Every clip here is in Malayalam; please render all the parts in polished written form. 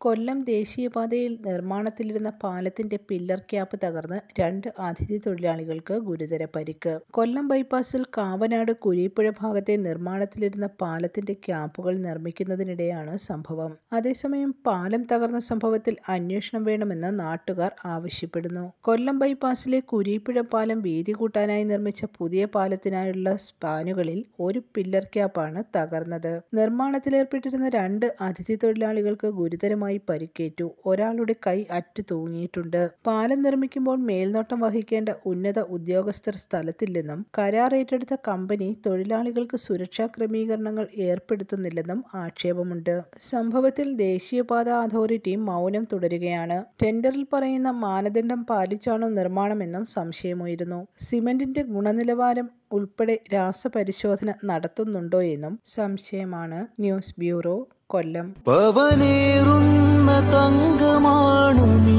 കൊല്ലം ദേശീയപാതയിൽ നിർമ്മാണത്തിലിരുന്ന പാലത്തിന്റെ പില്ലർ ക്യാപ്പ് തകർന്ന് 2 അതിഥി തൊഴിലാളികൾക്ക് ഗുരുതര പരിക്ക്. കൊല്ലം ബൈപ്പാസിൽ കാവനാട് കുരീപ്പുഴ ഭാഗത്തെ നിർമ്മാണത്തിലിരുന്ന പാലത്തിന്റെ ക്യാപ്പുകൾ നിർമ്മിക്കുന്നതിനിടെയാണ് സംഭവം. അതേസമയം പാലം തകർന്ന സംഭവത്തിൽ അന്വേഷണം വേണമെന്ന് നാട്ടുകാർ ആവശ്യപ്പെടുന്നു. കൊല്ലം ബൈപ്പാസിലെ കുരീപ്പുഴ പാലം വീതി കൂട്ടാനായി നിർമ്മിച്ച പുതിയ പാലത്തിനായുള്ള സ്പാനുകളിൽ ഒരു പില്ലർ ക്യാപ്പാണ് തകർന്നത്. നിർമ്മാണത്തിലേർപ്പെട്ടിരുന്ന 2 അതിഥി തൊഴിലാളികൾക്ക് ഗുരുതരമായി പരിക്കേറ്റു. ഒരാളുടെ കൈ അറ്റു തൂങ്ങിയിട്ടുണ്ട്. പാലം നിർമ്മിക്കുമ്പോൾ മേൽനോട്ടം വഹിക്കേണ്ട ഉന്നത ഉദ്യോഗസ്ഥർ സ്ഥലത്തില്ലെന്നും കരാർ ഏറ്റെടുത്ത കമ്പനി തൊഴിലാളികൾക്ക് സുരക്ഷാ ക്രമീകരണങ്ങൾ ഏർപ്പെടുത്തുന്നില്ലെന്നും ആക്ഷേപമുണ്ട്. സംഭവത്തിൽ ദേശീയപാത അതോറിറ്റി മൗനം തുടരുകയാണ്. ടെൻഡറിൽ പറയുന്ന മാനദണ്ഡം പാലിച്ചാണോ നിർമ്മാണമെന്നും സംശയമുയരുന്നു. സിമന്റിന്റെ ഗുണനിലവാരം ഉൾപ്പെടെ രാസപരിശോധന നടത്തുന്നുണ്ടോ എന്നും സംശയമാണ്. ന്യൂസ് ബ്യൂറോ, കൊല്ലം. പവനേറുന്ന തങ്കമാണു നീ,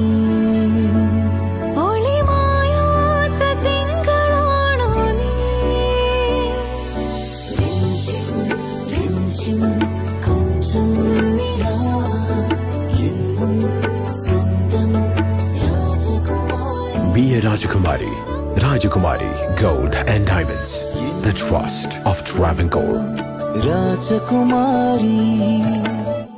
ഒളിമായാത്ത തിങ്കളാണു നീ, കൊഞ്ചം നിലാ എന്നും സ്വന്തം രാജകുമാരി. Be a Rajakumari. Rajakumari Gold and Diamonds. The trust of Travancore. രാജകുമാരി.